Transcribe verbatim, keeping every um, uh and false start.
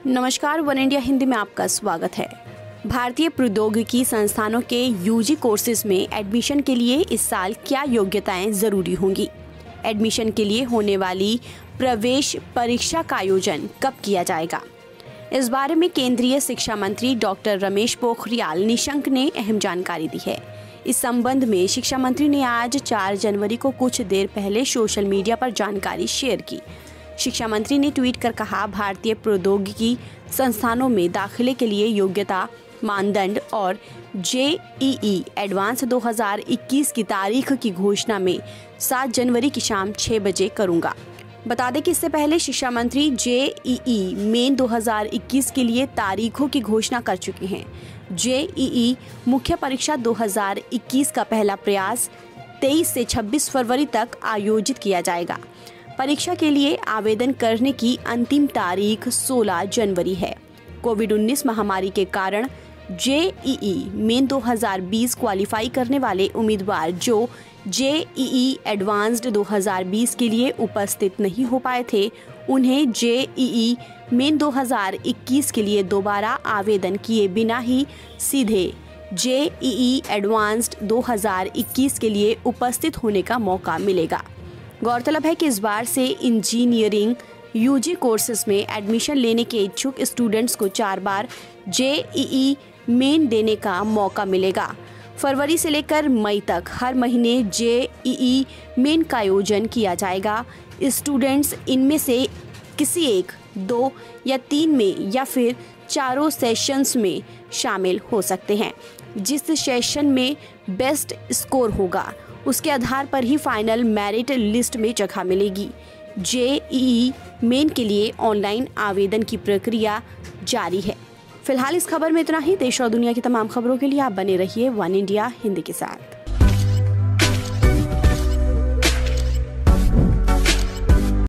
नमस्कार, one India Hindi में आपका स्वागत है। भारतीय प्रौद्योगिकी संस्थानों के यूजी कोर्सेज में एडमिशन के लिए इस साल क्या योग्यताएं जरूरी होंगी? एडमिशन के लिए होने वाली प्रवेश परीक्षा का आयोजन कब किया जाएगा? इस बारे में केंद्रीय शिक्षा मंत्री डॉक्टर रमेश पोखरियाल निशंक ने अहम जानकारी दी है। इस संबंध में शिक्षा मंत्री ने आज चार जनवरी को कुछ देर पहले सोशल मीडिया पर जानकारी शेयर की। शिक्षा मंत्री ने ट्वीट कर कहा, भारतीय प्रौद्योगिकी संस्थानों में दाखिले के लिए योग्यता मानदंड और जेईई एडवांस दो हज़ार इक्कीस की तारीख की घोषणा में सात जनवरी की शाम छह बजे करूंगा। बता दें कि इससे पहले शिक्षा मंत्री जेईई मेन दो हज़ार इक्कीस के लिए तारीखों की घोषणा कर चुके हैं। जेईई मुख्य परीक्षा दो हज़ार इक्कीस का पहला प्रयास तेईस से छब्बीस फरवरी तक आयोजित किया जाएगा। परीक्षा के लिए आवेदन करने की अंतिम तारीख सोलह जनवरी है। कोविड उन्नीस महामारी के कारण जेईई मेन दो हज़ार बीस क्वालिफाई करने वाले उम्मीदवार जो जेईई एडवांस्ड दो हज़ार बीस के लिए उपस्थित नहीं हो पाए थे, उन्हें जेईई मेन दो हज़ार इक्कीस के लिए दोबारा आवेदन किए बिना ही सीधे जेईई एडवांस्ड दो हज़ार इक्कीस के लिए उपस्थित होने का मौका मिलेगा। गौरतलब है कि इस बार से इंजीनियरिंग यूजी कोर्सेज में एडमिशन लेने के इच्छुक स्टूडेंट्स को चार बार जेईई मेन देने का मौका मिलेगा। फरवरी से लेकर मई तक हर महीने जेईई मेन का आयोजन किया जाएगा। स्टूडेंट्स इनमें से किसी एक, दो या तीन में या फिर चारों सेशंस में शामिल हो सकते हैं। जिस सेशन में बेस्ट स्कोर होगा उसके आधार पर ही फाइनल मेरिट लिस्ट में जगह मिलेगी। जेईई मेन के लिए ऑनलाइन आवेदन की प्रक्रिया जारी है। फिलहाल इस खबर में इतना ही। देश और दुनिया की तमाम खबरों के लिए आप बने रहिए वन इंडिया हिंदी के साथ।